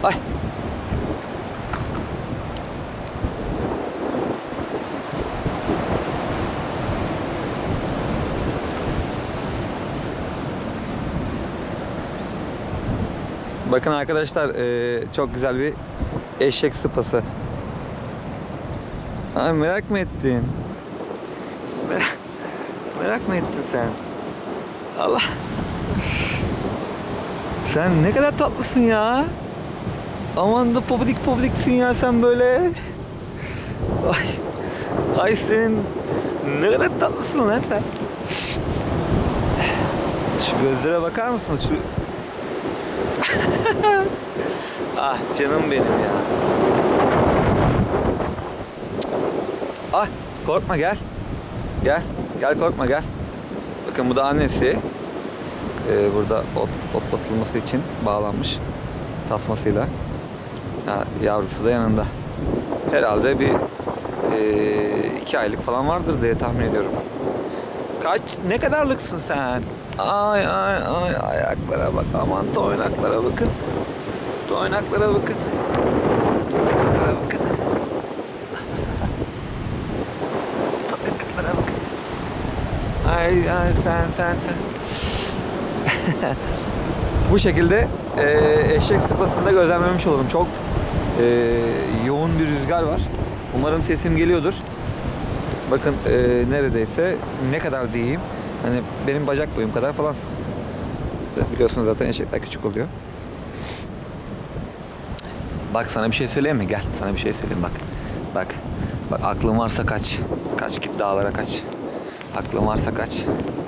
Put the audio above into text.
Ay. Bakın arkadaşlar, çok güzel bir eşek sıpası. Ay, merak mı ettin? Merak mı ettin sen? Allah. Sen ne kadar tatlısın ya. Aman da pobidik pobidiksin ya sen böyle. Ay. Ay senin ne kadar tatlısın lan sen. Şu gözlere bakar mısın? Şu ah canım benim ya. Ah, korkma, gel. Gel korkma, gel. Bakın bu da annesi. Burada otlatılması için bağlanmış tasmasıyla. Yavrusu da yanında. Herhalde bir 2 aylık falan vardır diye tahmin ediyorum. Ne kadarlıksın sen? Ay ayaklara bak, aman toynaklara bakın. Toynaklara bakın. Toynaklara bakın. Toynaklara bakın. Ay sen. Bu şekilde eşek sıpasında gözlemlemiş olalım. Çok yoğun bir rüzgar var. Umarım sesim geliyordur. Bakın neredeyse ne kadar diyeyim. Hani benim bacak boyum kadar falan. Biliyorsunuz zaten eşekler küçük oluyor. Bak sana bir şey söyleyeyim mi? Gel sana bir şey söyleyeyim bak. Bak aklın varsa kaç. Kaç, git dağlara kaç. Aklın varsa kaç.